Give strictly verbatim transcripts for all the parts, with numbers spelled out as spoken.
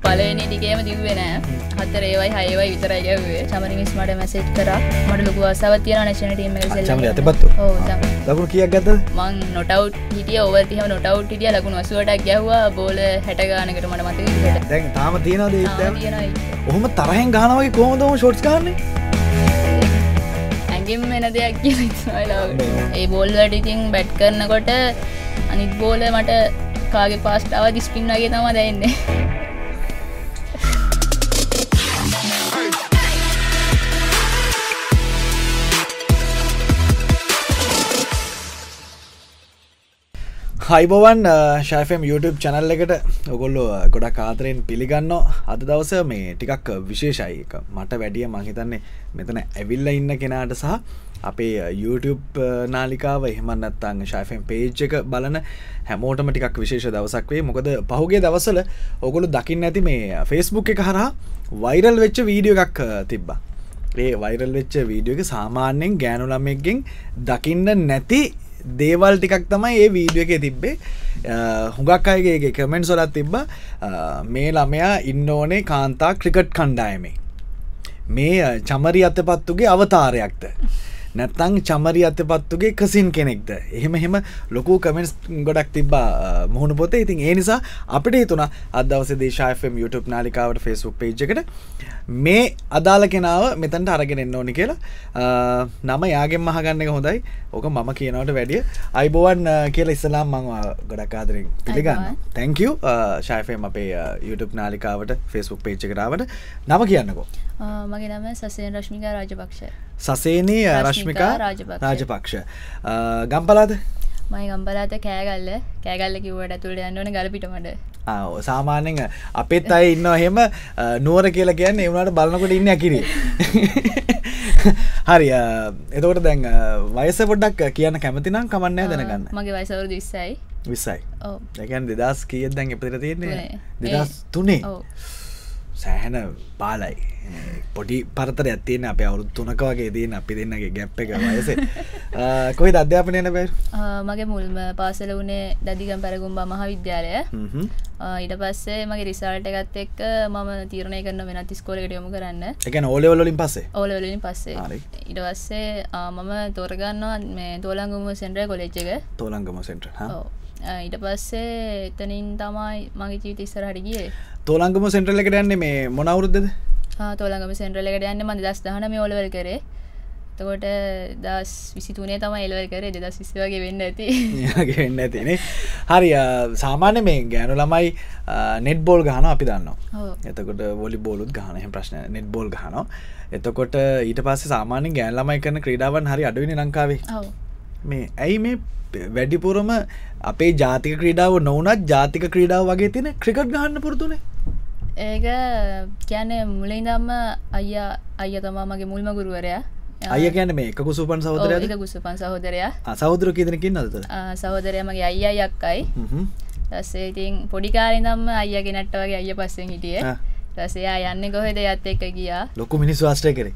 පළවෙනි ටිකේම දිව්වේ නෑ. හතර ඒවයි හය ඒවයි විතරයි ගැව්වේ. චමරි මිස් මට මැසේජ් කරා. මට ලොකු ආසාවක් තියෙනවා නැෂනල් ටීම් එකට සෙල්ලම්. චමරි අතපත්තු. ඔව් චමරි. ලකුණු කීයක් ගත්තද? මං නොට් අවුට් හිටියා ඕවර් තිහම නොට් අවුට් හිටියා ලකුණු අසූවටක් ගැහුවා බෝල හැට ගානකට මට මතක විදිහට. දැන් තාම තියනවද ඒක? තාම තියනවා. ඔහොම තරහෙන් ගහනවා වගේ කොහොමද ඔහොම ෂොට්ස් ගහන්නේ? ඇඟෙන් වෙන දෙයක් කියලා හිතනවා ලාවට. ඒ බෝල් වලට ඉතින් බැට් කරනකොට අනිත් බෝල මට කාගේ පාස්ට් ආවද ස්පින් වගේ තමයි දැනෙන්නේ. හයිබෝවන් ශයිෆම් YouTube චැනල් එකට ඔගොල්ලෝ ගොඩක් ආදරයෙන් පිළිගන්නවා. අද දවස මේ ටිකක් විශේෂයි. එක මට වැඩිය මං හිතන්නේ මෙතන ඇවිල්ලා ඉන්න කෙනාට සහ අපේ YouTube නාලිකාව එහෙම නැත්නම් ශයිෆම් page එක බලන හැමෝටම ටිකක් විශේෂ දවසක් වෙයි. මොකද පහුගිය දවස්වල ඔගොල්ලෝ දකින්න ඇති මේ Facebook එක හරහා වෛරල් වෙච්ච වීඩියෝ එකක් තිබ්බා. ඒ වෛරල් වෙච්ච වීඩියෝ එක සාමාන්‍යයෙන් ගෑනු ළමෙක්ගෙන් දකින්න නැති දේවල් ටිකක් තමයි ඒ වීඩියෝ එකේ තිබ්බේ. හුඟක් අයගේ කමෙන්ට්ස් වලත් තිබ්බා මේ ළමයා ඉන්න ඕනේ කාන්තා ක්‍රිකට් කණ්ඩායමේ. මේ චමරි අතපත්තුගේ අවතාරයක්ද? නැත්නම් චමරි අතපත්තුගේ කසින් කෙනෙක්ද? එහෙම එහෙම ලොකු කමෙන්ට්ස් ගොඩක් තිබ්බා මුහුණු පොතේ. ඉතින් ඒ නිසා අපිට හිතුණා අද දවසේ දේශා එෆ් එම් YouTube නාලිකාවට Facebook page එකට මේ අදාළ කෙනාව මෙතනට අරගෙන එන්න ඕනි කියලා. නම යාගෙන් අහගන්න එක හොඳයි. ඕක මම කියනවට වැඩිය අයිබෝවන් කියලා ඉස්සලාම් මම ගොඩක් ආදරෙන් පිළිගන්නවා. thank you ෂා එෆ් එම් අපේ YouTube නාලිකාවට Facebook page එකට ආවට. නම කියන්නකෝ. මගේ නම සසේන රශ්මිකා රාජපක්ෂ. සසේනී රශ්මිකා රාජපක්ෂ. ගම්පලාද? මම ගම්පලාත කෑගල්ල. කෑගල්ල කිව්වට ඇතුළට යන්න ඕනේ ගලපිට මඩ. ආ සාමාන්‍යයෙන් අපෙත් අය ඉන්නවා එහෙම නුවර කියලා කියන්නේ ඒ වුණාට බලනකොට ඉන්නේ අකිරිය. හරි එතකොට දැන් වයස පොඩ්ඩක් කියන්න කැමති නම් කමක් නැහැ දැනගන්න. මගේ වයස අවුරුදු විස්සයි. විස්සයි. ඔව්. ඒ කියන්නේ දෙදාස් කීයද දැන් ඉපදෙලා තියෙන්නේ? දෙදාස් තුනේ. ඔව්. සෑහෙන බාලයි. පොඩි පරතරයක් තියෙන අපේ අවුරුදු තුනක වගේ තියෙන අපි දෙන්නගේ ගැප් එක වයසේ. කොහෙද අධ්‍යාපනය යන බෑ? මගේ මුල්ම පාසල උනේ දදිගම් පෙරගුම්බා මහාවිද්‍යාලය. හ්ම්. ඊට පස්සේ මගේ රිසල්ට් එකත් එක්ක මම තීරණය කරන වෙනත් ඉස්කෝලේකට යොමු කරන්න. ඒ කියන්නේ O level වලින් පස්සේ? O level වලින් පස්සේ. ඊට පස්සේ මම තෝරගන්නවා මේ තෝලංගම සෙන්ට්‍රල් කොලෙජ් එක. තෝලංගම සෙන්ට්‍රල්. හා. ඔව්. ඊට පස්සේ එතනින් තමයි මගේ ජීවිතය ඉස්සරහට ගියේ. තෝලංගම සෙන්ට්‍රල් එකට යන්නේ මේ මොන අවුරුද්දද? ආ තෝලංගම සෙන්ට්‍රල් එකට යන්නේ මම දෙදාස් දහනවය O level කරේ. එතකොට දෙදාස් විසිතුනේ තමයි A level කරේ. දෙදාස් විස්ස වගේ වෙන්න ඇති. වගේ වෙන්න ඇති නේ. හරි සාමාන්‍ය මේ ගෑනු ළමයි නෙට් බෝල් ගහනවා අපි දන්නවා. ඔව්. එතකොට වොලි බෝලුත් ගහනවා. එහෙම ප්‍රශ්න නැහැ. නෙට් බෝල් ගහනවා. එතකොට ඊට පස්සේ සාමාන්‍යයෙන් ගෑනු ළමයි කරන ක්‍රීඩාවන් හරි අඩුයිනේ ලංකාවේ. ඔව්. මේ ඇයි මේ වැඩිපුරම අපේ ජාතික ක්‍රීඩාව නොවුනත් ජාතික ක්‍රීඩාව වගේ තියෙන ක්‍රිකට් ගහන්න පුරුදුනේ? ඒක කියන්නේ මුලින් ඉඳන්ම අයියා අයියා තමයි මගේ මුල්ම ගුරුවරයා. අයියා කියන්නේ මේ එක කුසුපන් සහෝදරයාද? ඔව් එක කුසුපන් සහෝදරයා. ආ සහෝදරයෝ කී දෙනෙක් ඉන්නවද එතන? ආ සහෝදරයා මගේ අයියායි අක්කයි. හ්ම්. ඊටසේ ඉතින් පොඩි කාලේ ඉඳන්ම අයියා ගෙනට්ට වගේ අයියා පස්සෙන් හිටියේ. ඊටසේ ආ යන්නේ කොහෙද යත් එක්ක ගියා. ලොකු මිනිස්සු ආශ්‍රය කරේ.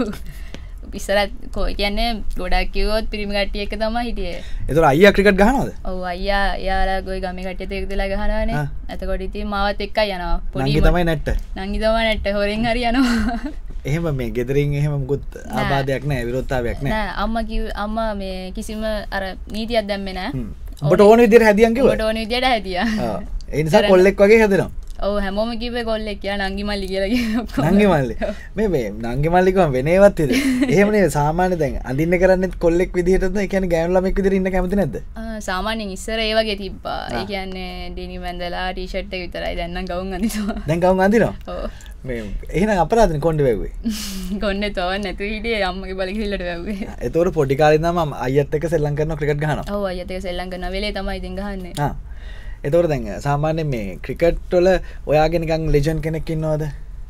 ඉස්සරත් කො කියන්නේ ගොඩක් කිව්වොත් පිරිමි කට්ටිය එක තමයි හිටියේ. ඒතර අයියා ක්‍රිකට් ගහනවද? ඔව් අයියා යාලා ගොයි ගමේ කට්ටියත් එක්ක දෙලා ගහනවානේ. එතකොට ඉතින් මාවත් එක්කයි යනවා. පොඩි නංගි තමයි නැට්ට. නංගි තමයි නැට්ට හොරෙන් හරි යනවා. එහෙම මේ ගෙදරින් එහෙම මුකුත් ආබාධයක් නැහැ විරෝධතාවයක් නැහැ. නෑ අම්මා කිව් අම්මා මේ කිසිම අර නීතියක් දැම්මේ නෑ. ඔබට ඕන විදිහට හැදියන් කිව්වා? ඔබට ඕන විදිහට හැදියා. ආ ඒ නිසා කොල්ලෙක් වගේ හැදෙනවා. ඔව් හැමෝම කිව්වේ කොල්ලෙක් කියලා නංගි මල්ලි කියලා කිව්වා. නංගි මල්ලි. මේ මේ නංගි මල්ලි කිව්වම වෙන ඒවත් ඉද. එහෙම නේ සාමාන්‍ය දැන් අඳින්න කරන්නේත් කොල්ලෙක් විදිහටද? ඒ කියන්නේ ගෑනු ළමෙක් විදිහට ඉන්න කැමති නැද්ද? ආ සාමාන්‍යයෙන් ඉස්සර ඒ වගේ තිබ්බා. ඒ කියන්නේ ඩෙනිම් ඇඳලා ටී-ෂර්ට් එක විතරයි. දැන් නම් ගවුම් අඳිනවා. දැන් ගවුම් අඳිනවා? ඔව්. මේ එහෙනම් අපරාධනේ කොණ්ඩේ වැව්වේ. කොණ්ඩේ තවන්න නැතු හිටියේ අම්මගේ බලි කිල්ලට වැව්වේ. ඒතකොට පොඩි කාලේ ඉඳන් මම අයියත් එක්ක සෙල්ලම් කරනවා ක්‍රිකට් ගහනවා. ඔව් අයියත් එක්ක සෙල්ලම් කරනවා වෙලේ තමයි ඉතින් ගහන්නේ. ආ. ඒතකොට දැන් සාමාන්‍යයෙන් මේ ක්‍රිකට් වල ඔයාගේ නිකන් ලෙජන්ඩ් කෙනෙක් ඉන්නවද?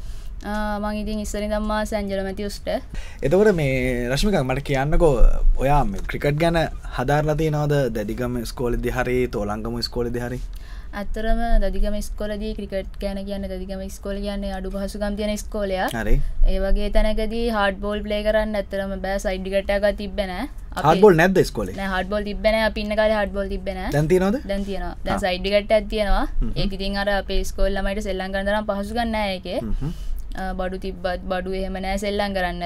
ආ මං ඉතින් ඉස්සර ඉඳන් මාස ඇන්ජලෝ මැතිව්ස්ට. එතකොට මේ රශ්මිකා මට කියන්නකෝ ඔයා මේ ක්‍රිකට් ගැන හදාarලා තියනවද? දැඩිගම ඉස්කෝලේදී හරි තෝලංගම ඉස්කෝලේදී හරි? ඇත්තරම දදිගම ඉස්කෝලේදී ක්‍රිකට් ගැන කියන්නේ දදිගම ඉස්කෝලේ කියන්නේ අඩු පහසුකම් තියෙන ඉස්කෝලයක්. හරි. ඒ වගේ තැනකදී හાર્ඩ් බෝල් ප්ලේ කරන්න ඇත්තරම බෑ සයිඩ් විකට් එකක් තිබ්බේ නෑ. හાર્ඩ් බෝල් නැද්ද ඉස්කෝලේ? නෑ හાર્ඩ් බෝල් තිබ්බේ නෑ. අපි ඉන්න කාලේ හાર્ඩ් බෝල් තිබ්බේ නෑ. දැන් තියෙනවද? දැන් තියෙනවා. දැන් සයිඩ් විකට් එකක් තියෙනවා. ඒක ඉතින් අර අපේ ඉස්කෝලේ ළමයිට සෙල්ලම් කරන්න තරම් පහසුකම් නෑ ඒකේ. බඩු තිබ්බත් බඩු එහෙම නෑ සෙල්ලම් කරන්න.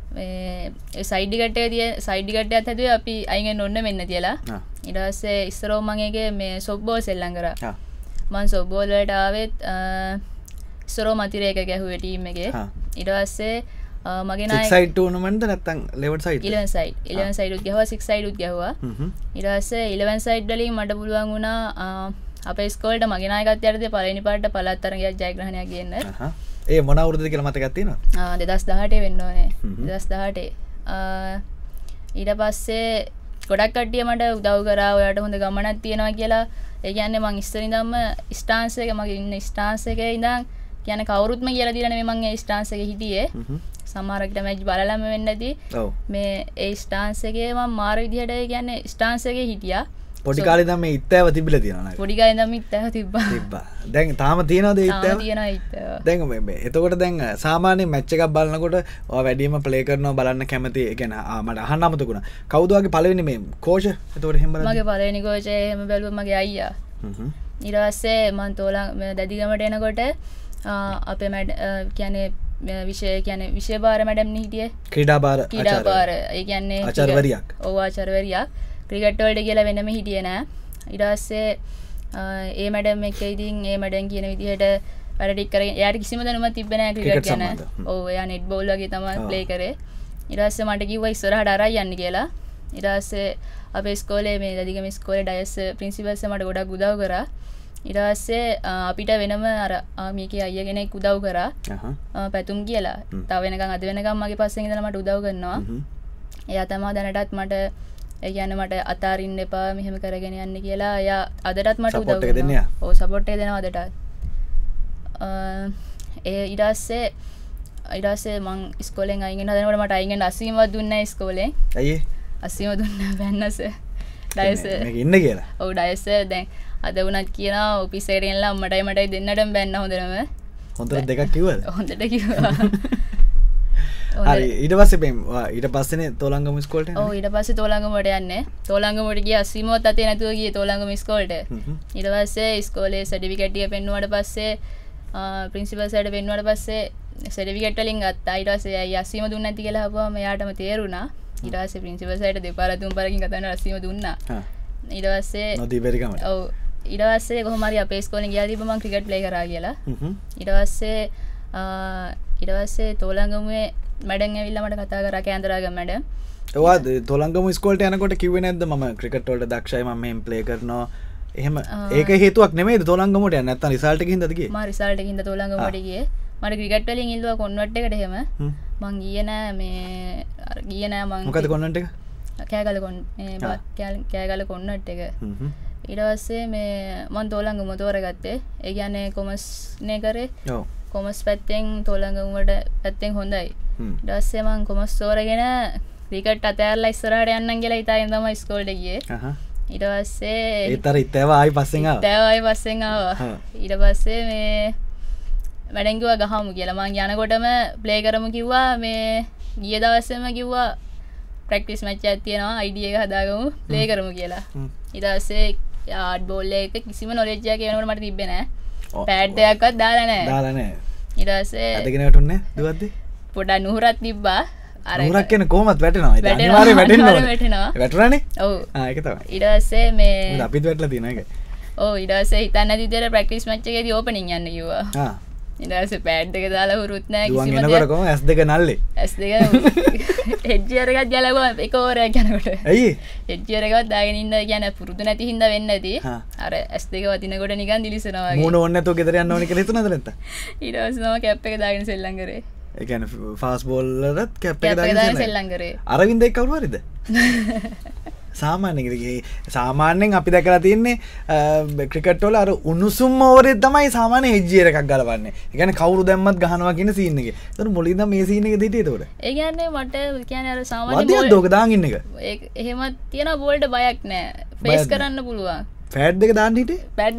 මේ සයිඩ් විකට් එකේ තිය සයිඩ් විකට් එකත් හැදුවේ අපි අයින් වෙන්න ඕන මෙන්න තියලා. ඊට පස්සේ ඉස්සරෝ මම ඒකේ මේ සොෆ්ට් බෝල් සෙල්ලම් කරා. හා. මම සොෆ්ට් බෝල් වලට ආවෙත් ඉස්සරෝ මතිරේක ගැහුවේ ටීම් එකේ. ඊට පස්සේ මගේ නායක six side tournament නැත්තම් eleven side eleven side eleven side උත් ගැහුවා six side උත් ගැහුවා. ඊට පස්සේ eleven side වලින් මට පුළුවන් වුණා අපේ ඉස්කෝලේට මගේ නායකත්වයට යටතේ පළවෙනි පාරට පළාත් තරගයක් ජයග්‍රහණයක් ගන්න. ඒ මොන අවුරුද්දද කියලා මතකයක් තියෙනවද? ආ දෙදාස් දහඅටේ වෙන්න ඕනේ. දෙදාස් දහඅටේ. ඊට පස්සේ ගොඩක් කට්ටිය මට උදව් කරා ඔයාට හොඳ ගමනක් තියෙනවා කියලා. ඒ කියන්නේ මං ඉස්සර ඉඳන්ම ස්ටාන්ස් එක මගේ ඉන්න ස්ටාන්ස් එකේ ඉඳන් කියන්නේ කවුරුත්ම කියලා දීලා නෙමෙයි මං ඒ ස්ටාන්ස් එකේ හිටියේ. සමහරකට මැච් බලලම වෙන්න ඇති. මේ ඒ ස්ටාන්ස් එකේ මම මාර විදිහට ඒ කියන්නේ ස්ටාන්ස් එකේ හිටියා. පොඩි කාලේ ඉඳන් මේ ඉත්තෑව තිබිලා තියෙනවා නේද? පොඩි කාලේ ඉඳන් මේ ඉත්තෑව තිබ්බා. තිබ්බා. දැන් තාම තියෙනවද ඒ ඉත්තෑව? තාම තියෙනවා ඉත්තෑව. දැන් මේ එතකොට දැන් සාමාන්‍ය මැච් එකක් බලනකොට ඔයා වැඩිම ප්ලේ කරනවා බලන්න කැමති. ඒ කියන්නේ මට අහන්න අමතකුණා. කවුද වගේ පළවෙනි මේ කෝච්? එතකොට එහෙම බලන්න. මගේ පළවෙනි කෝච් එහෙම බැලුවා මගේ අයියා. හ්ම්. ඊට පස්සේ මම තෝලං දැදිගමට එනකොට අපේ මැඩ කියන්නේ විෂය කියන්නේ විෂය භාර මැඩම් නේ හිටියේ. ක්‍රීඩා භාර ආචාර්ය. ක්‍රීඩා භාර. ඒ කියන්නේ ආචාර්යවරියක්. ඔව් ආචාර්යවරියක්. ක්‍රිකට් වලට කියලා වෙනම හිටියේ නෑ. ඊට පස්සේ ඒ මැඩම් එක්ක ඉතින් ඒ මැඩම් කියන විදිහට වැඩ ටික කරගෙන එයාට කිසිම දැනුමක් තිබ්බේ නෑ ක්‍රිකට් ගැන. ඔව් එයා නෙට් බෝල් වගේ තමයි ප්ලේ කරේ. ඊට පස්සේ මට කිව්වා ඉස්සරහට අරයි යන්න කියලා. ඊට පස්සේ අපේ ඉස්කෝලේ මේ දදිගම ඉස්කෝලේ ඩයස් ප්‍රින්සිපල් සර් මට ගොඩක් උදව් කරා. ඊට පස්සේ අපිට වෙනම අර මේකේ අයියා කෙනෙක් උදව් කරා. පැතුම් කියලා. තව වෙනකන් අද වෙනකන් මගේ පස්සෙන් ඉඳලා මට උදව් කරනවා. එයා තමයි දැනටත් මට ඒ කියන්නේ මට අතාරින්න එපා මෙහෙම කරගෙන යන්න කියලා එයා අදටත් මට උදව් කරනවා. ඔව් සපෝට් එක දෙනවා අදටත්. ඒ ඊට පස්සේ ඊට පස්සේ මං ඉස්කෝලෙන් අයින් වෙන හදනකොට මට අයින් වෙන්න අසීමවත් දුන්නේ නැහැ ඉස්කෝලෙන්. ඇයි ඒ? අසීම දුන්නා බැන්නස. ඩයස් මේක ඉන්න කියලා. ඔව් ඩයස් දැන් අද වුණත් කියනවා ඔෆිස් එකට එන්නලා අම්මටයි මටයි දෙන්නටම බැන්න හොඳටම. හොඳට දෙකක් කිව්වද? හොඳට කිව්වා. හරි ඊට පස්සේ මේ ඊට පස්සේනේ තෝලංගම ඉස්කෝලේට යන්නේ. ඔව් ඊට පස්සේ තෝලංගමට යන්නේ. තෝලංගමට ගියා අසීමවත් අතේ නැතුව ගියේ තෝලංගම ඉස්කෝලේට. ඊට පස්සේ ඉස්කෝලේ සර්ටිෆිකේට් එක පෙන්නුවාට පස්සේ ප්‍රින්සිපල් සර්ට පෙන්නුවාට පස්සේ සර්ටිෆිකේට් වලින් ගත්තා. ඊට පස්සේ අයියා අසීම දුන්නේ නැති කියලා අහපුවම එයාටම තේරුණා. ඊට පස්සේ ප්‍රින්සිපල් සර්ට දෙපාර තුන් පාරකින් කතා කරලා අසීම දුන්නා. ඊට පස්සේ නොදී බැරි ගමන. ඔව් ඊට පස්සේ කොහොම හරි අපේ ඉස්කෝලේ ගියා දීප මම ක්‍රිකට් ප්ලේ කරා කියලා. ඊට පස්සේ ඊට පස්සේ තෝලංගමුවේ මැඩම් ඇවිල්ලා මට කතා කරා කෑන්දරාගම මැඩම්. ඔයා තෝලංගම ඉස්කෝලේට යනකොට කිව්වේ නැද්ද මම ක්‍රිකට් වලට දක්ෂයි මම මෙහෙම ප්ලේ කරනවා. එහෙම ඒක හේතුවක් නෙමෙයිද තෝලංගමට යන්නේ නැත්තම් රිසල්ට් එකකින් හින්දාද ගියේ? මම රිසල්ට් එකකින් හින්දා තෝලංගමට ගියේ. මට ක්‍රිකට් වලින් ඉල්ලුවා කොන්වර්ට් එකට එහෙම. මං ගියේ නෑ මේ අර ගියේ නෑ මං. මොකද කොන්වර්ට් එක? කෑගල කොන් මේ කෑගල කොන්වර්ට් එක. ඊට පස්සේ මේ මං තෝලංගම තෝරගත්තේ. ඒ කියන්නේ කොමර්ස් නේ කරේ. ඔව්. කොමර්ස් පැත්තෙන් තෝලංගමට පැත්තෙන් හොඳයි. ඊට පස්සේ මං කොමර්ස් තෝරගෙන ක්‍රිකට් අතෑරලා ඉස්සරහට යන්නම් කියලා හිතාගෙන තමයි ඉස්කෝලේට ගියේ. ඊට පස්සේ ඒතර ඉතේව ආයි පස්සෙන් ආවා. ඉතේව ආයි පස්සෙන් ආවා. ඊට පස්සේ මේ මැඩම් කිව්වා ගහමු කියලා. මං යනකොටම ප්ලේ කරමු කිව්වා. මේ ගිය දවසේම කිව්වා ප්‍රැක්ටිස් මැච් එකක් තියෙනවා. අයිඩී එක හදාගමු ප්ලේ කරමු කියලා. ඊට පස්සේ හાર્ඩ් බෝල් එක කිසිම නොලෙජ් එකක් වෙනකොට මට තිබ්බේ නැහැ. පෑඩ් එකක්වත් දාලා නැහැ. දාලා නැහැ. ඊට පස්සේ අදගෙන වැටුන්නේ දුවද්දි? පොඩක් නුහුරක් තිබ්බා. අර නුහුරක් කියන්නේ කොහොමද වැටෙනවා? ඒක අනිවාර්යයෙන් වැටෙන්න ඕනේ. වැටෙනවා. වැටුණානේ? ඔව්. ආ ඒක තමයි. ඊට පස්සේ මේ මොකද අපිත් වැටලා තියෙනවා ඒක. ඔව් ඊට පස්සේ හිතන්නේ නැති විදියට ප්‍රැක්ටිස් මැච් එකේදී ඕපනින් යන්න කිව්වා. ආ. ඊට පස්සේ පෑඩ් එක දාලා හුරුත් නැහැ කිසිම දෙයක්. දුවන් එනකොට කොහොම ඇස් දෙක නල්ලේ? ඇස් දෙක හෙඩ්ජියර් එකක් ගලවුවා එක ඕවරයක් යනකොට. ඇයි? හෙඩ්ජියර් එකවත් දාගෙන ඉන්න කියන්නේ පුරුදු නැති හින්දා වෙන්නේ නැති. අර ඇස් දෙක වදිනකොට නිකන් දිලිසෙනවා වගේ. මූණ ඕනේ නැතුව ගෙදර යන්න ඕනේ කියලා හිතුණාද නැත්නම්? ඊට පස්සේ මම කැප් එක දාගෙන සෙල්ලම් කරේ. ඒ කියන්නේ ෆාස්ට් බෝල් වලත් කැප් එක දාගෙන සෙල්ලම් කරේ. අරවින්ද එක්ක කවුරු හරිද? සාමාන්‍යයෙන් සාමාන්‍යයෙන් අපි දැකලා තියෙන්නේ ක්‍රිකට් වල අර උණුසුම් ඕවරේ තමයි සාමාන්‍ය හෙජ්ජියර් එකක් ගලවන්නේ. ඒ කියන්නේ කවුරු දැම්මත් ගහනවා කියන සීන් එකේ. ඒතර මුලින්ම මේ සීන් එකේ දිටියේ ඒතකොට. ඒ කියන්නේ මට කියන්නේ අර සාමාන්‍ය බෝල් වදියද ඔක දාන් ඉන්න එක. ඒක එහෙමත් තියෙන බෝල්ට බයක් නෑ. ෆේස් කරන්න පුළුවන්. ෆෑඩ් දෙක දාන්න හිටේ පැඩ්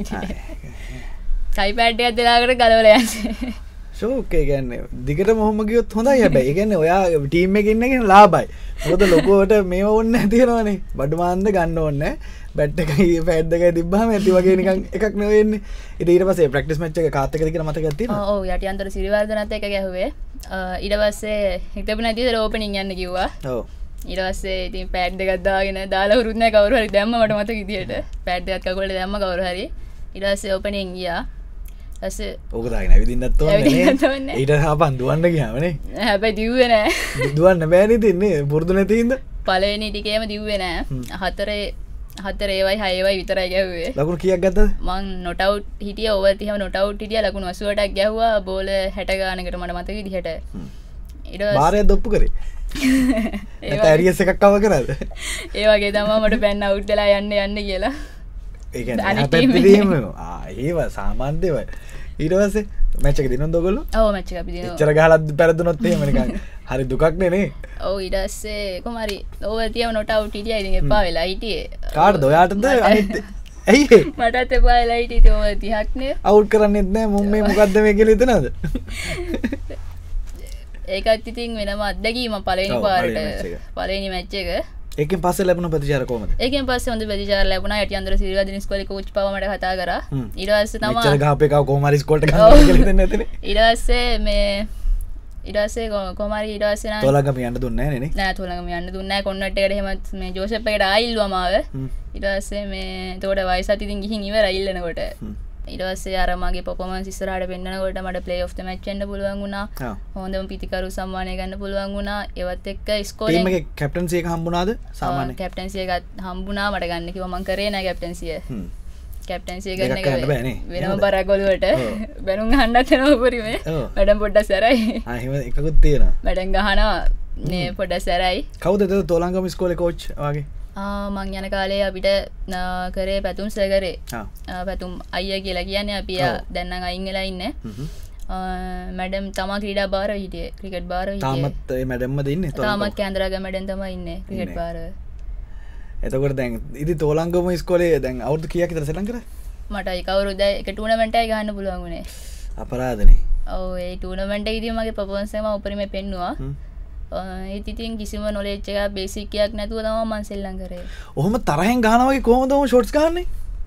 කයි පැඩ් එකක් දෙලාකට ගලවල යන්නේ ෂෝකේ ගැන්න දිගට මොහොම ගියොත් හොඳයි හැබැයි ගැන්න ඔයා ටීම් එක ඉන්නගෙන ලාබයි මොකද ලොකෝට මේ ඔන්න ඇතිරවානේ බඩු මාන්ද ගන්න ඕන්න බැට් එක පැඩ්දක තිබ්බාම ඇති වගේ නිකන් එකක් නොවෙන්නේ ඉතින් ඊට පස්සේ ප්‍රැක්ටිස් මැච් එක කාත් එකද කියලා මතකයක් තියෙනවා ඔව් යටි අන්තර සිරිවර්ධනත් එක ගැහුවේ ඊට පස්සේ හිතපු නැති ඉතින් ඕපනින් යන්න කිව්වා ඔව් ඊට පස්සේ ඉතින් පැඩ් දෙකක් දාගෙන දාලා උරුත් නැහැ කවුරු හරි දැම්ම මට මතක විදියට පැඩ් දෙකක් කකුලට දැම්ම කවුරු හරි ඊට පස්සේ ඕපනින් ගියා ඊපස්සේ ඕක දාගෙන ඇවිදින්නත් ඕනේ ඊට හපන් දුවන්න ගියාමනේ හැබැයි දිව්වේ නැහැ දුවන්න බෑනේ තින්නේ පුරුදු නැති හින්දා පළවෙනි ටිකේම දිව්වේ නැහැ හතරේ හතරේ වයි හයවයි විතරයි ගැහුවේ ලකුණු කීයක් ගත්තද මං නොට් අවුට් හිටිය ඕවර් තිහම නොට් අවුට් හිටියා ලකුණු අසූවටක් ගැහුවා බෝල හැට ගානකට මට මතක විදිහට ඊට පස්සේ බාරයක් දොප්පු කරේ ඒත් ඇරියස් එකක් කව කරාද ඒ වගේ තමයි මට බෑන් අවුට් වෙලා යන්න යන්න කියලා ඒ කියන්නේ හැපැත්තේම ආ ඒව සාමාන්‍ය දේවල් ඊට පස්සේ මැච් එක දිනුනොත් ඔයගොල්ලෝ ඔව් මැච් එක අපි දිනුවා එච්චර ගහලා පෙරදුනොත් එහෙම නිකන් හරි දුකක් නේ ඔව් ඊට පස්සේ කොහොම හරි ඕවර් තියම නොට් අවුට් හිටියා ඉතින් එපා වෙලා හිටියේ කාටද ඔයාටද අනිත් ඇයි මටත් එපා වෙලා හිටියේ ඉතින් ඕවර් තිහක් නේ අවුට් කරන්නෙත් නෑ මුම් මේ මොකද්ද මේ කියලා හිතනවද ඒකත් ඉතින් වෙනම අත්දැකීම පළවෙනි පාරට පළවෙනි මැච් එක ඒකෙන් පස්සේ ලැබුණ ප්‍රතිචාර කොහමද ඒකෙන් පස්සේ හොඳ ප්‍රතිචාර ලැබුණා යටි අන්දර සිරිවර්ධන ඉස්කෝලේ කෝච් පව මට කතා කරා ඊට පස්සේ තමයි මෙච්චර ගහපේ කව කොහොම හරි ඉස්කෝලේට ගන්න කියලා හිතන්නේ නැතනේ ඊට පස්සේ මේ ඊට පස්සේ කොහොම හරි ඊට පස්සේ නම් තෝලගම යන්න දුන්නේ නැහැ නේ නෑ තෝලගම යන්න දුන්නේ නැහැ කොන්නට් එකට එහෙම මේ ජෝසප් එකට ආයිල්වම ආව ඊට පස්සේ මේ එතකොට වයසත් ඉතින් ගිහින් ඉවරයි ඉල්ලනකොට ඊට පස්සේ අර මගේ පර්ෆෝමන්ස් ඉස්සරහට පෙන්නනකොට මට ප්ලේ ඔෆ් ද මැච් වෙන්න පුළුවන් වුණා හොඳම පිතිකරු සම්මානය ගන්න පුළුවන් වුණා ඒවත් එක්ක ඉස්කෝලේ ටීම් එකේ කැප්ටන්සි එක හම්බුණාද සාමාන්‍ය කැප්ටන්සි එකත් හම්බුණා මට ගන්න කිව්වා මං කරේ නෑ කැප්ටන්සිය කැප්ටන්සිය ගන්න එක වෙනම බරක් ඔලුවට බැනුම් අහන්නත් වෙනවා උපරිමේ මැඩම් පොඩ්ඩක් සැරයි ආ එහෙම එකකුත් තියෙනවා මැඩම් ගහනවා නේ පොඩ්ඩක් සැරයි කවුද එතකොට තෝලංගම ඉස්කෝලේ කෝච් වගේ මං යන කාලේ අපිට කරේ පැතුම් සර් කරේ පැතුම් අයියා කියලා කියන්නේ අපි දැන් නම් අයින් වෙලා ඉන්නේ මැඩම් තමා ක්‍රීඩා භාරව හිටියේ ක්‍රිකට් භාරව හිටියේ තාමත් ඒ මැඩම්මද ඉන්නේ තාමත් කේන්ද්‍රාගම මැඩම් තමයි ඉන්නේ ක්‍රිකට් භාරව එතකොට දැන් ඉතින් තෝලංගම ඉස්කෝලේ දැන් අවුරුදු කීයක් විතර සෙල්ලම් කරා මට ඒක අවුරුද්ද එක ටූර්නමන්ට් එකයි ගහන්න පුළුවන් වුණේ අපරාධනේ ඔව් ඒ ටූර්නමන්ට් එකේදී මගේ පර්ෆෝමන්ස් එක මම උපරිමේ පෙන්නුවා ඒත් ඉතින් කිසිම නොලෙජ් එකක් බේසික් එකක් නැතුව තමයි මම සෙල්ලම් කරේ. ඔහොම තරහෙන් ගහනවා වගේ කොහොමද ඔහොම ෂොට්ස් ගහන්නේ?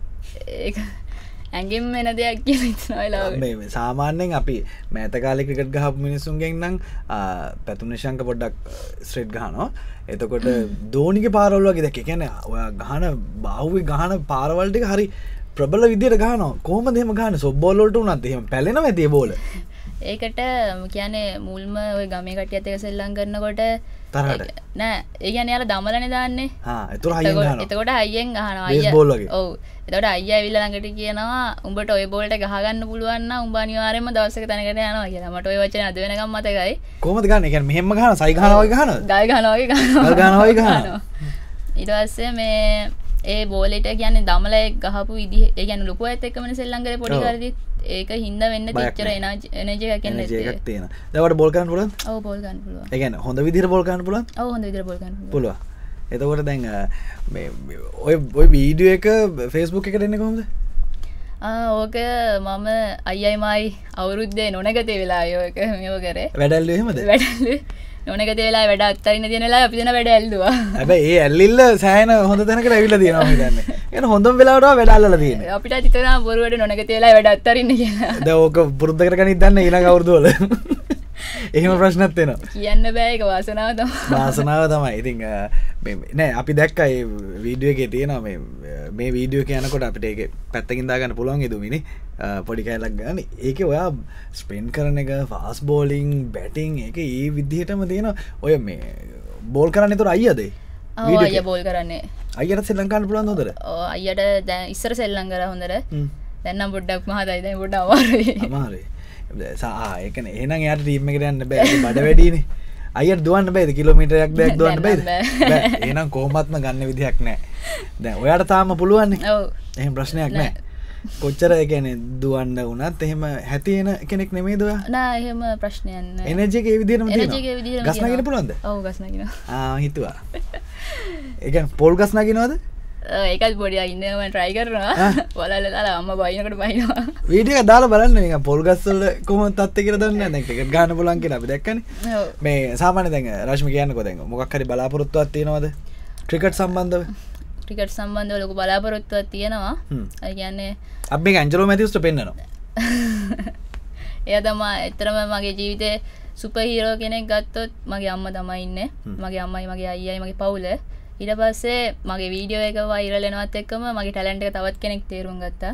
ඒක ඇඟෙන් වෙන දෙයක් කියලා හිතනවා වෙලාවට. මේ සාමාන්‍යයෙන් අපි මෑත කාලේ ක්‍රිකට් ගහපු මිනිස්සුන්ගෙන් නම් පැතුම් නිශාංක පොඩ්ඩක් ස්ට්‍රේට් ගහනවා. එතකොට ධෝනිගේ පාරවල් වගේ දැක්ක. ඒ කියන්නේ ඔයා ගහන බාහුවේ ගහන පාරවල් ටික හරි ප්‍රබල විදියට ගහනවා. කොහොමද එහෙම ගහන්නේ? සොබ් බෝල් වලට උනත් එහෙම පැලෙනවා ඇති ඒ බෝල. ඒකට කියන්නේ මුල්ම ඔය ගමේ කට්ටියත් එක්ක සෙල්ලම් කරනකොට තරහට නෑ ඒ කියන්නේ යාලා දමලනේ දාන්නේ හා ඒතර හයියෙන් ගහනවා එතකොට හයියෙන් ගහනවා අයියා බෝල් වගේ ඔව් එතකොට අයියා ඇවිල්ලා ළඟට කියනවා උඹට ඔය බෝල් එක ගහ ගන්න පුළුවන් නම් උඹ අනිවාර්යයෙන්ම දවසක තැනකට යනවා කියලා මට ඔය වචනේ අද වෙනකම් මතකයි කොහොමද ගන්න? ඒ කියන්නේ මෙහෙම ගහනවා සයි ගහනවා වගේ ගහනවද? ගල් ගහනවා වගේ ගහනවා ගල් ගහනවා වගේ ගහනවා ඊට පස්සේ මේ ඒ බෝලෙට කියන්නේ දමල එක ගහපු විදිහ ඒ කියන්නේ ලොකු අයත් එක්කමනේ සෙල්ලම් කරේ පොඩි කාලේදීත් ඒක හින්දා වෙන්න තිච්චර එනර්ජි එනර්ජි එකක් එන්නේ නැත්තේ එකක් තියෙනවා. දැන් ඔයාලට බෝල් කරන්න පුළුවන්ද? ඔව් බෝල් ගන්න පුළුවන්. ඒ කියන්නේ හොඳ විදිහට බෝල් කරන්න පුළුවන්ද? ඔව් හොඳ විදිහට බෝල් ගන්න පුළුවන්. එතකොට දැන් මේ ඔය ඔය වීඩියෝ එක Facebook එකට එන්නේ කොහොමද? ආ ඕක මම අයියයි මයි අවුරුද්දේ නොනගතේ වෙලා ඒක මේව කරේ. වැඩැල්ලුවේ එහෙමද? වැඩැල්ලුවේ නොනගතේ වෙලා වැඩ අත්තරින්න තියෙන වෙලාව අපි දෙන වැඩ ඇල්ලුවා. හැබැයි ඒ ඇල්ලිල්ල සෑහෙන හොඳ තැනකට ඇවිල්ලා තියෙනවා මම හිතන්නේ. එන හොඳම වෙලාවට වැඩ අල්ලලා තියෙන්නේ. අපිට හිතනවා බොරුවට නොනගතේ වෙලා වැඩ අත්තරින්න කියලා. දැන් ඕක පුරුද්ද කරගනිත් දන්නේ ඊළඟ අවුරුදු වල. එහෙම ප්‍රශ්නත් එනවා. කියන්න බෑ ඒක වාසනාව තමයි. වාසනාව තමයි. ඉතින් මේ නෑ අපි දැක්කා මේ වීඩියෝ එකේ තියෙනවා මේ මේ වීඩියෝ එක යනකොට අපිට ඒක පැත්තකින් දා ගන්න පුළුවන් ඉදුමිනේ. පොඩි කැලක් ගන්න. ඒකේ ඔයා ස්පින් කරන එක, ෆාස්ට් බෝලින්, බැටිං ඒක ඒ විදිහටම තියෙනවා. ඔය මේ බෝල් කරන්නේ ඒතර අයියාද? ඔව් අයියා බෝල් කරන්නේ. අයියට සෙල්ලම් කරන්න පුළුවන් හොඳට? ඔව් අයියට දැන් ඉස්සර සෙල්ලම් කරා හොඳට. දැන් නම් පොඩ්ඩක් මහතයි දැන් පොඩ්ඩක් අමාරුයි. අමාරුයි. සා ඒකනේ එහෙනම් එයාට ටීම් එකට යන්න බෑ. බඩ වැඩිනේ. අයියට දුවන්න බෑද? කිලෝමීටරයක් දෙකක් දුවන්න බෑද? බෑ. එහෙනම් කොහොමත්ම ගන්න විදිහක් නැහැ. දැන් ඔයාට තාම පුළුවන් නේ? ඔව්. එහෙම ප්‍රශ්නයක් නැහැ. කොච්චර ඒ කියන්නේ දුවන්න වුණත් එහෙම හැතින කෙනෙක් නෙමෙයිද ඔයා? නෑ එහෙම ප්‍රශ්නයක් නෑ. එනර්ජි එක ඒ විදිහටම තියෙනවා. එනර්ජි එක ඒ විදිහටම තියෙනවා. ගස් නගින්න පුළුවන්ද? ඔව් ගස් නගිනවා. ආ හිතුවා. ඒ කියන්නේ පොල් ගස් නගිනවද? ඒකත් පොඩිය ඉන්නම ට්‍රයි කරනවා බලල දාලා අම්ම බයිනකට බයිනවා වීඩියෝ එක දාලා බලන්න නිකන් පොල් ගස් වල කොහොමද තත්ත්වය කියලා දන්නේ නැහැ දැන් ක්‍රිකට් ගහන්න පුළුවන් කියලා අපි දැක්කනේ මේ සාමාන්‍ය දැන් රශ්මි කියන්නකෝ දැන් මොකක් හරි බලාපොරොත්තුවක් තියෙනවද ක්‍රිකට් සම්බන්ධව ක්‍රිකට් සම්බන්ධව ලොකු බලාපොරොත්තුවක් තියෙනවා ඒ කියන්නේ අපි මේක ඇන්ජලෝ මැතිව්ස්ට පෙන්නනවා එයා තමයි ඇත්තටම මගේ ජීවිතේ සුපර් හීරෝ කෙනෙක් ගත්තොත් මගේ අම්මා තමයි ඉන්නේ මගේ අම්මයි මගේ අයියයි මගේ පවුල ඊට පස්සේ මගේ වීඩියෝ එක වෛරල් වෙනවත් එක්කම මගේ ටැලන්ට් එක තවත් කෙනෙක් තේරුම් ගත්තා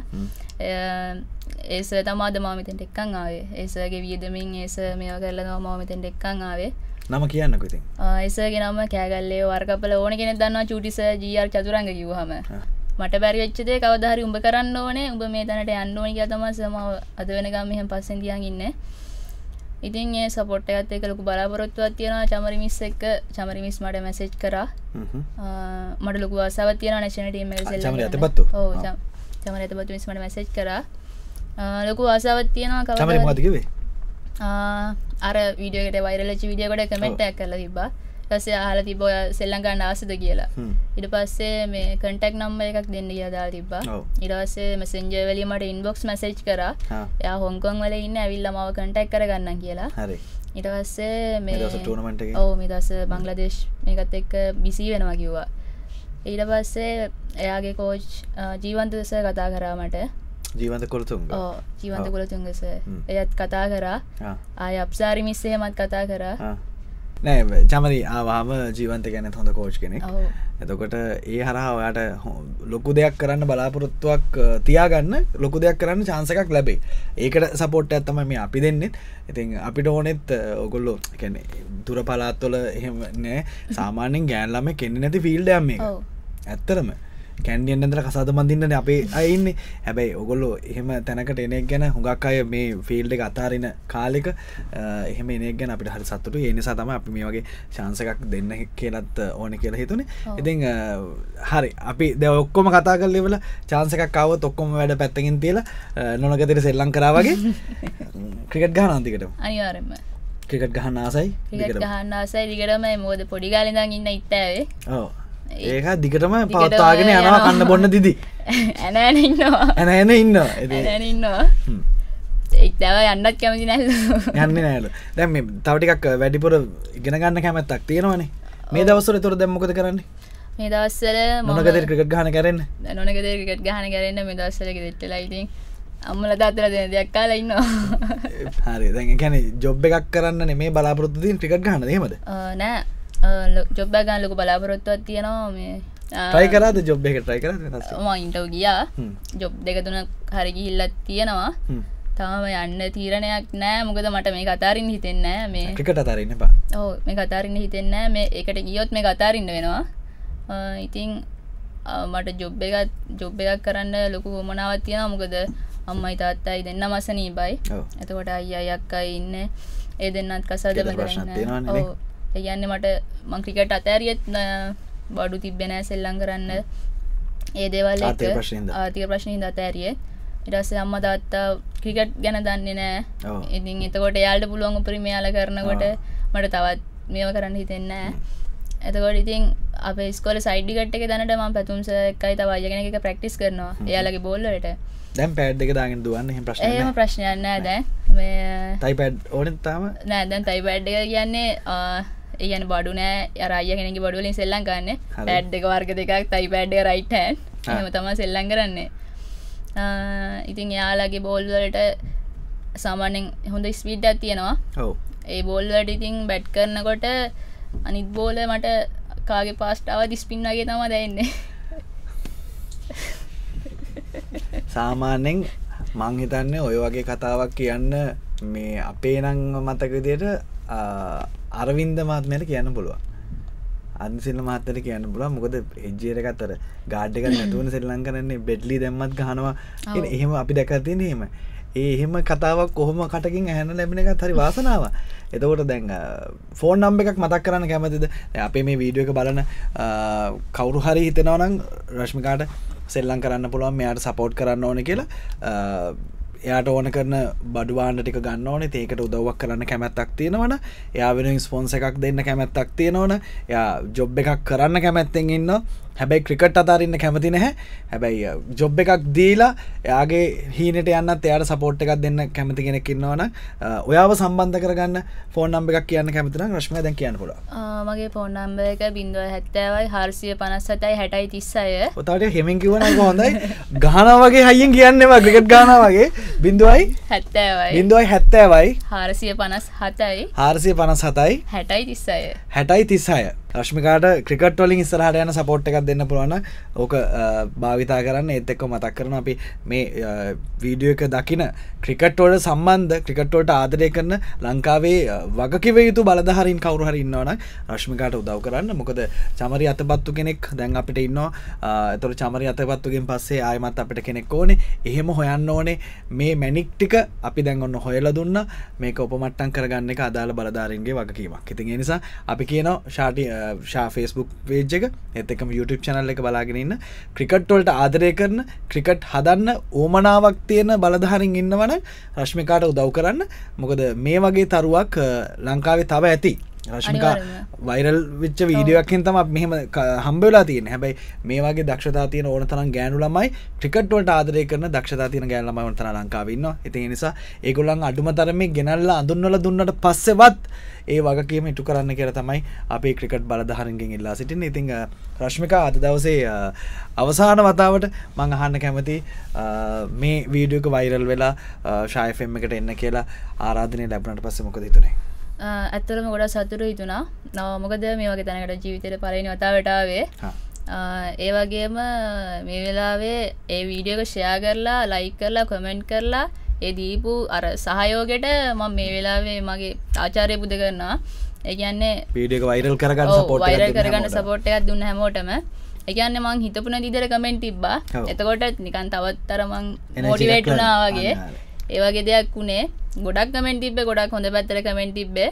ඒ සර් තමයි අද මම මෙතෙන්ට එක්කන් ආවේ ඒ සර්ගේ වියදමින් ඒ සර් මේවා කරලා තමයි මම මෙතෙන්ට එක්කන් ආවේ නම කියන්නකෝ ඉතින් ඒ සර්ගේ නම කෑගල්ලේ වරකපල ඕන කෙනෙක් දන්නවා චූටි සර් ජී ආර් චතුරංග කිව්වහම මට බැරි වෙච්ච දේ කවදා හරි උඹ කරන්න ඕනේ උඹ මේ තැනට යන්න ඕනේ කියලා තමයි සර් මම අද වෙනකම් මෙහෙම පස්සෙන් තියන් ඉන්නේ ඉතින් ඒ සපෝට් එකත් එක්ක ලොකු බලාපොරොත්තුවක් තියෙනවා චමරි මිස් එක්ක චමරි මිස් මට මැසේජ් කරා මට ලොකු ආසාවක් තියෙනවා නැෂනල් ටීම් එකට සෙල්ලම් චමරි අතපත්තු ඔව් චමරි අතපත්තු මිස් මට මැසේජ් කරා ලොකු ආසාවක් තියෙනවා කවදා චමරි මොකද කිව්වේ අර වීඩියෝ එකට වෛරල් වෙච්ච වීඩියෝ එකට කමෙන්ට් එකක් කරලා තිබ්බා ඊට පස්සේ අහලා තිබ්බා ඔයා සෙල්ලම් ගන්න ආසද කියලා ඊට පස්සේ මේ කන්ටැක්ට් නම්බර් එකක් දෙන්න කියලා දාලා තිබ්බා ඊට පස්සේ මෙසෙන්ජර් වලින් මට ඉන්බොක්ස් මැසේජ් කරා එයා හොංකොං වල ඉන්නේ ඇවිල්ලා මාව කන්ටැක්ට් කරගන්නම් කියලා හරි ඊට පස්සේ මේ දවස් ටූර්නමන්ට් එකේ ඔව් මේ දවස් බංග්ලාදේශ් මේකත් එක්ක බිසි වෙනවා කිව්වා ඊට පස්සේ එයාගේ කෝච් ජීවන්ත සර් කතා කරා මට ජීවන්ත කුලතුංග ඔව් ජීවන්ත කුලතුංග සර් එයාත් කතා කරා ආය අප්සාරි මිස් එහෙමත් කතා කරා නෑ චමරි ආවම ජීවන්ත ගැන හොඳ කෝච් කෙනෙක් එතකොට ඒ හරහා ඔයාට ලොකු දෙයක් කරන්න බලාපොරොත්තුවක් තියාගන්න ලොකු දෙයක් කරන්න chance එකක් ලැබේ ඒකට සපෝට් එකක් තමයි මේ අපි දෙන්නේ ඉතින් අපිට ඕනෙත් ඔයගොල්ලෝ කියන්නේ දුර පළාත්වල එහෙම නෑ සාමාන්‍යයෙන් ගෑන් ළමයි කෙන්නේ නැති ෆීල්ඩ් එකක් මේක ඇත්තටම කැන්ඩියන් ඇඳලා කසාද බඳින්නනේ අපේ අය ඉන්නේ හැබැයි ඔයගොල්ලෝ එහෙම තැනකට එන එක ගැන හුඟක් අය මේ ෆීල්ඩ් එක අතාරින කාලෙක එහෙම එන එක ගැන අපිට හරි සතුටුයි ඒ නිසා තමයි අපි මේ වගේ chance එකක් දෙන්න කියලාත් ඕනේ කියලා හිතුනේ ඉතින් හරි අපි දැන් ඔක්කොම කතා කරලා ඉවරලා chance එකක් ආවොත් ඔක්කොම වැඩ පැත්තකින් තියලා නොනගතේ සෙල්ලම් කරා වගේ ක්‍රිකට් ගහනවා දිගටම අනිවාර්යෙන්ම ක්‍රිකට් ගහන්න ආසයි ක්‍රිකට් ගහන්න ආසයි දිගටම මොකද පොඩි කාලේ ඉඳන් ඉන්න ඉත්තෑවේ ඔව් ඒක දිගටම පවත්වාගෙන යනවා කන්න බොන්න දිදි ඇන ඇන ඉන්නවා ඇන ඇන ඉන්නවා ඇන ඉන්නවා ඒක තමයි යන්නත් කැමති නැල්ලු යන්නේ නැල්ලු දැන් මේ තව ටිකක් වැඩිපුර ඉගෙන ගන්න කැමැත්තක් තියෙනවනේ මේ දවස්වල ඒතර දැන් මොකද කරන්නේ මේ දවස්වල මොනකද ක්‍රිකට් ගහන කරන්නේ නොනකද ක්‍රිකට් ගහන කරන්නේ මේ දවස්වල ගෙදරට වෙලා ඉතින් අම්මලා තාත්තලා දෙන දෙයක් කාලා ඉන්නවා හරි දැන් ඒ කියන්නේ ජොබ් එකක් කරන්න නෙමෙයි බලාපොරොත්තු තියෙන ක්‍රිකට් ගහන්නද එහෙමද නෑ ජොබ් එක ගන්න ලොකු බලාපොරොත්තුවක් තියෙනවා මේ try කරාද job එක try කරාද මම ඉන්ටර්වයුව ගියා job දෙක තුනක් හරි ගිහිල්ලා තියෙනවා තාම යන්න තීරණයක් නෑ මොකද මට මේක අතාරින්න හිතෙන්නේ නෑ මේ ක්‍රිකට් අතාරින්න එපා ඔව් මේක අතාරින්න හිතෙන්නේ නෑ මේ ඒකට ගියොත් මේක අතාරින්න වෙනවා ඉතින් මට job එකක් job එකක් කරන්න ලොකු වමනාවක් තියෙනවා මොකද අම්මයි තාත්තයි දෙන්නම අසනීපයි එතකොට අයියා අක්කයි ඉන්නේ ඒ දෙන්නත් කසාද බඳගෙන ඔව් ඒ කියන්නේ මට මං ක්‍රිකට් අතෑරියෙත් බඩු තිබ්බේ නෑ සෙල්ලම් කරන්න ඒ දේවල් එක ආර්ථික ප්‍රශ්න හින්දා අතෑරියේ ඊට පස්සේ අම්මා තාත්තා ක්‍රිකට් ගැන දන්නේ නෑ ඉතින් එතකොට එයාලට පුළුවන් උපරිම එයාලා කරනකොට මට තවත් මේව කරන්න හිතෙන්නේ නෑ එතකොට ඉතින් අපේ ඉස්කෝලේ සයිඩ් ටිකට් එකේ දැනට මම පැතුම් සර් එක්කයි තව අය කෙනෙක් එක ප්‍රැක්ටිස් කරනවා එයාලගේ බෝල් වලට දැන් පෑඩ් දෙක දාගෙන දුවන්න එහෙම ප්‍රශ්නයක් නෑ එහෙම ප්‍රශ්නයක් නෑ දැන් මේ ටයි පෑඩ් ඕනෙත් තාම නෑ දැන් ටයි පෑඩ් එක කියන්නේ ඒ කියන්නේ බඩු නෑ අර අයියා කෙනෙක්ගේ බඩු වලින් සෙල්ලම් කරන්නේ පෑඩ් දෙක වර්ග දෙකක් ටයි පෑඩ් එක රයිට් හෑන්ඩ් එහෙම තමයි සෙල්ලම් කරන්නේ ඉතින් එයාලගේ බෝල් වලට සාමාන්‍යයෙන් හොඳ ස්පීඩ් එකක් තියෙනවා ඔව් ඒ බෝල් වලට ඉතින් බැට් කරනකොට අනිත් බෝල මට කාගේ පාස්ට් ආවද ස්පින් වගේ තමයි දැනෙන්නේ සාමාන්‍යයෙන් මං හිතන්නේ ඔය වගේ කතාවක් කියන්න මේ අපේ නම් මතක විදියට අරවින්ද මහත්මයාට කියන්න පුළුවන් අන්සිල් මහත්තයාට කියන්න පුළුවන් මොකද එජ්ජියර එකත් අර ගාඩ් එකක් නැතුවනේ ශ්‍රී ලංකාවේ බෙඩ්ලි දැම්මත් ගහනවා කියන්නේ එහෙම අපි දැකලා තියෙන එහෙම ඒ එහෙම කතාවක් කොහොම කටකින් ඇහෙන්න ලැබෙන එකත් හරි වාසනාවක්. එතකොට දැන් ෆෝන් නම්බර් එකක් මතක් කරන්න කැමතිද? දැන් අපේ මේ වීඩියෝ එක බලන කවුරු හරි හිතනවා නම් රශ්මිකාට සෙල්ලම් කරන්න පුළුවන් මෙයාට සපෝට් කරන්න ඕනේ කියලා එයාට ඕන කරන බඩු භාණ්ඩ ටික ගන්න ඕනේ. ඒකට උදව්වක් කරන්න කැමැත්තක් තියෙනවනේ. එයා වෙනුවෙන් ස්පොන්සර් එකක් දෙන්න කැමැත්තක් තියෙනවනේ. එයා ජොබ් එකක් කරන්න කැමැත්තෙන් ඉන්නවා. හැබැයි ක්‍රිකට් අතාරින්න කැමති නැහැ. හැබැයි ජොබ් එකක් දීලා එයාගේ හීනට යන්නත් එයාට සපෝට් එකක් දෙන්න කැමති කෙනෙක් ඉන්නවනම් ඔයාව සම්බන්ධ කරගන්න ෆෝන් නම්බර් එකක් කියන්න කැමති නම් රශ්මිකා දැන් කියන්න පුළුවන්. මගේ ෆෝන් නම්බර් එක zero seven seven four five seven six zero three six. ඔතනට හෙමින් කිව්වනම් ඒක හොඳයි. ගහනවා වගේ හයියෙන් කියන්න එපා ක්‍රිකට් ගහනවා වගේ. zero seven seven zero seven seven four five seven four five seven six zero six six. රශ්මිකාට ක්‍රිකට් වලින් ඉස්සරහට යන සපෝට් එකක් දෙන්න පුළුවන් නම් ඕක භාවිතා කරන්න. ඒත් එක්ක මතක් කරනවා අපි මේ වීඩියෝ එක දකින ක්‍රිකට් වලට සම්බන්ධ ක්‍රිකට් වලට ආදරය කරන ලංකාවේ වගකිව යුතු බලධාරීන් කවුරු හරි ඉන්නවා නම් රශ්මිකාට උදව් කරන්න. මොකද චමරි අතපත්තු කෙනෙක් දැන් අපිට ඉන්නවා. ඒතකොට චමරි අතපත්තුගෙන් පස්සේ ආයෙමත් අපිට කෙනෙක් ඕනේ. එහෙම හොයන්න ඕනේ. මේ මැනික් ටික අපි දැන් ඔන්න හොයලා දුන්නා. මේක උපමට්ටම් කරගන්න එක අදාළ බලධාරීන්ගේ වගකීමක්. ඉතින් ඒ නිසා අපි කියනවා ෂාටි ෂා ෆේස්බුක් පේජ් එක ඒත් එක්කම YouTube channel එක බලාගෙන ඉන්න ක්‍රිකට් වලට ආදරය කරන ක්‍රිකට් හදන්න ඕමනාවක් තියෙන බලධාරීන් ඉන්නවනම් රශ්මිකාට උදව් කරන්න. මොකද මේ වගේ තරුවක් ලංකාවේ තව ඇති. රශ්මිකා වයිරල් වෙච්ච වීඩියෝ එකකින් තමයි මෙහෙම හම්බ වෙලා තියෙන්නේ. හැබැයි මේ වගේ දක්ෂතා තියෙන ඕන තරම් ගෑනු ළමයි ක්‍රිකට් වලට ආදරය කරන දක්ෂතා තියෙන ගෑනු ළමයි ඕන තරම් ලංකාවේ ඉන්නවා. ඉතින් ඒ නිසා ඒගොල්ලන් අඩුම තරමේ ගෙනල්ලා අඳුන්වලා දුන්නට පස්සෙවත් ඒ වගකීම ඉටු කරන්න කියලා තමයි අපේ ක්‍රිකට් බලධාරීන්ගෙන් ඉල්ලා සිටින්නේ. ඉතින් රශ්මිකා අද දවසේ අවසාන වතාවට මම අහන්න කැමති මේ වීඩියෝ එක වයිරල් වෙලා ෂා එෆ් එම් එකට එන්න කියලා ආරාධනය ලැබුණාට පස්සේ මොකද හිතුනේ? ඇත්තටම ගොඩක් සතුටු හිතුණා. මොකද මේ වගේ තැනකට ජීවිතේට පළවෙනි වතාවට ආවේ. ඒ වගේම මේ වෙලාවේ ඒ වීඩියෝ එක ෂෙයා කරලා ලයික් කරලා කමෙන්ට් කරලා ඒ දීපු අර සහයෝගයට මම මේ වෙලාවේ මගේ ආචාර්ය පුද කරනවා. ඒ කියන්නේ වීඩියෝ එක වයිරල් කරගන්න සපෝට් එකක් වයිරල් කරගන්න සපෝට් එකක් දුන්න හැමෝටම. ඒ කියන්නේ මං හිතපු නැති විදිහට කමෙන්ට් තිබ්බා. එතකොට නිකන් තවත් අර මං මොටිවේට් වුණා වගේ. ඒ වගේ දෙයක් උනේ. ගොඩක් කමෙන්ට් තිබ්බේ ගොඩක් හොඳ පැත්තට කමෙන්ට් තිබ්බේ.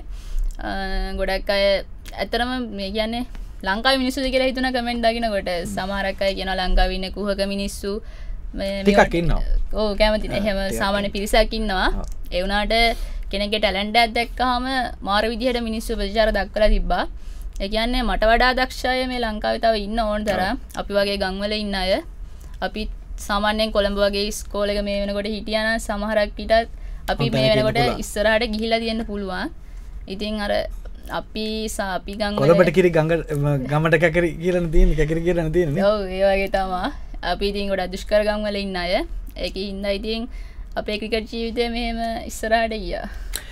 ගොඩක් අය ඇත්තටම මේ කියන්නේ ලංකාවේ මිනිස්සුද කියලා හිතුණ කමෙන්ට් දකින්නකොට සමහරක් අය කියනවා ලංකාවේ ඉන්න කුහක මිනිස්සු ටිකක් ඉන්නවා. ඔව් කැමති නැහැ. එහෙම සාමාන්‍ය පිරිසක් ඉන්නවා. ඒ වුණාට කෙනෙක්ගේ ටැලන්ට් එකක් දැක්කහම මාර විදිහට මිනිස්සු ප්‍රතිචාර දක්වලා තිබ්බා. ඒ කියන්නේ මට වඩා දක්ෂ අය මේ ලංකාවේ තව ඉන්න ඕන තරම්. අපි වගේ ගම්වල ඉන්න අය. අපි සාමාන්‍යයෙන් කොළඹ වගේ ඉස්කෝලේක මේ වෙනකොට හිටියා නම් සමහරක් පිටත් අපි මේ වෙනකොට ඉස්සරහට ගිහිලා තියෙන්න පුළුවන්. ඉතින් අර අපි අපි ගම් කොළඹට කිරි ගඟ ගමට කැකරි කියලා තියෙන්නේ කැකරි කියලා තියෙන්නේ. ඔව් ඒ වගේ තමයි. අපි ඉතින් ගොඩක් දුෂ්කර ගම් වල ඉන්න අය. ඒකේ හින්දා ඉතින් අපේ ක්‍රිකට් ජීවිතය මෙහෙම ඉස්සරහට ගියා.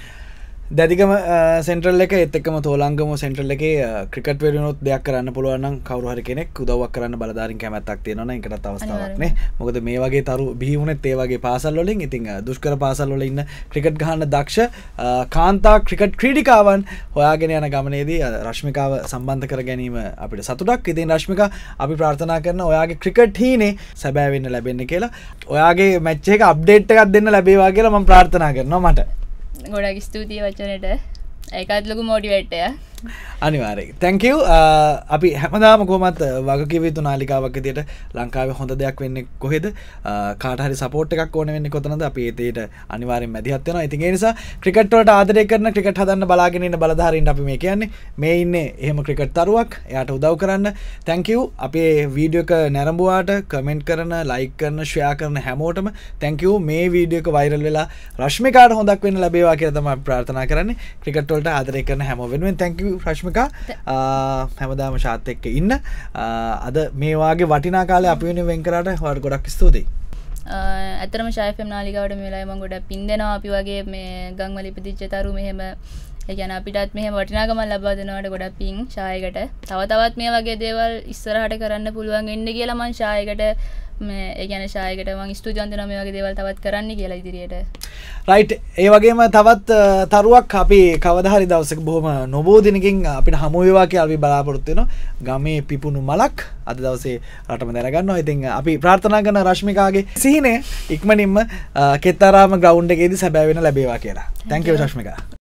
දැදිගම සෙන්ට්‍රල් එක ඒත් එක්කම තෝලංගම සෙන්ට්‍රල් එකේ ක්‍රිකට් වෙනුනොත් දෙයක් කරන්න පුළුවන් නම් කවුරු හරි කෙනෙක් උදව්වක් කරන්න බලධාරීන් කැමැත්තක් තියෙනවා නම් ඒකටත් අවස්ථාවක් නේ. මොකද මේ වගේ තරු බිහි වුණෙත් ඒ වගේ පාසල් වලින් ඉතින් දුෂ්කර පාසල් වල ඉන්න ක්‍රිකට් ගහන්න දක්ෂ කාන්තා ක්‍රිකට් ක්‍රීඩිකාවන් හොයාගෙන යන ගමනේදී රශ්මිකාව සම්බන්ධ කර ගැනීම අපිට සතුටක්. ඉතින් රශ්මිකා අපි ප්‍රාර්ථනා කරන ඔයාගේ ක්‍රිකට් හීනේ සැබෑ වෙන්න ලැබෙන්න කියලා. ඔයාගේ මැච් එක අප්ඩේට් එකක් දෙන්න ලැබේවා කියලා මම ප්‍රාර්ථනා කරනවා මට. ගොඩක් ස්තුතියි වචනට. ඒකත් ලොකු මොටිවේට් එකක්. අනිවාර්යයෙන්. thank you. අපි හැමදාම කොහොමත් වගකීම් යුතු නාලිකාවක් විදියට ලංකාවේ හොඳ දෙයක් වෙන්නේ කොහෙද? කාට හරි සපෝට් එකක් ඕන වෙන්නේ කොතනද? අපි ඒ දෙයට අනිවාර්යෙන් මැදිහත් වෙනවා. ඉතින් ඒ නිසා ක්‍රිකට් වලට ආදරය කරන ක්‍රිකට් හදන්න බලාගෙන ඉන්න බලධාරීන්ට අපි මේ කියන්නේ මේ ඉන්නේ එහෙම ක්‍රිකට් තරුවක්. එයාට උදව් කරන්න. thank you. අපි මේ වීඩියෝ එක නැරඹුවාට කමෙන්ට් කරන, ලයික් කරන, ෂෙයා කරන හැමෝටම thank you. මේ වීඩියෝ එක වයිරල් වෙලා රශ්මිකාට හොඳක් වෙන්න ලැබේවා කියලා තමයි අපි ප්‍රාර්ථනා කරන්නේ. ක්‍රිකට් වලට ආදරය කරන හැමෝම වෙනුවෙන් thank you. රශ්මිකා හැමදාම ශාත් එක්ක ඉන්න. අද මේ වාගේ වටිනා කාලේ අපි වෙනුවෙන් වෙන් කරාට ඔයාලට ගොඩක් ස්තුතියි. ඇත්තටම ෂා එෆ් එම් නාලිකාවට මේ වෙලාවේ මම ගොඩක් පින් දෙනවා. අපි වගේ මේ ගම්වල ඉපදිච්ච තරු මෙහෙම ඒ කියන්නේ අපිටත් මෙහෙම වටිනාකමක් ලබා දෙනවට ගොඩක් පින් ෂායකට. තව තවත් මේ වගේ දේවල් ඉස්සරහට කරන්න පුළුවන් වෙන්න කියලා මම ෂායකට මේ ඒ කියන්නේ ෂායකට මම ස්තුතිවන්ත වෙනවා මේ වගේ දේවල් තවත් කරන්න කියලා ඉදිරියට. රයිට්. ඒ වගේම තවත් තරුවක් අපි කවදා හරි දවසක බොහොම නොබෝ දිනකින් අපිට හමු වේවා කියලා අපි බලාපොරොත්තු වෙනවා. ගමේ පිපුණු මලක් අද දවසේ රටම දැනගන්නවා. ඉතින් අපි ප්‍රාර්ථනා කරන රශ්මිකාගේ සිහිනය ඉක්මනින්ම කෙත්තාරාම ග්‍රවුන්ඩ් එකේදී සැබෑ වෙන්න ලැබේවා කියලා. thank you රශ්මිකා.